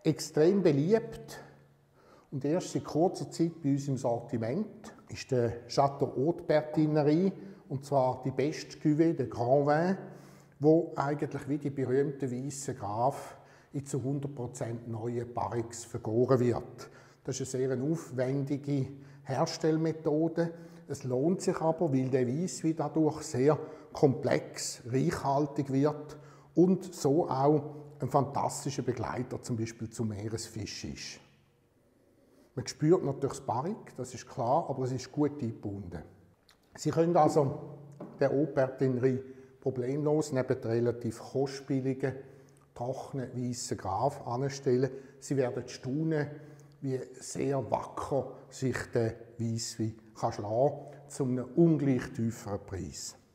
Extrem beliebt und erst seit kurzer Zeit bei uns im Sortiment ist der Château Haute Bertinerie, und zwar die beste Cuvée, der Grand Vin, wo eigentlich wie die berühmte Weisse Graf in zu 100% neuen Barriques vergoren wird. Das ist eine sehr aufwendige Herstellmethode. Es lohnt sich aber, weil der Weisswein dadurch sehr komplex, reichhaltig wird und so auch ein fantastischer Begleiter zum Beispiel zum Meeresfisch ist. Man spürt natürlich das Barrique, das ist klar, aber es ist gut eingebunden. Sie können also der Haute Bertinerie problemlos neben relativ kostspieligen, trockenen, weißen Graf anstellen. Sie werden staunen, wie sehr wacker sich der Weisswein schlagen kann, zu einem ungleich tieferen Preis.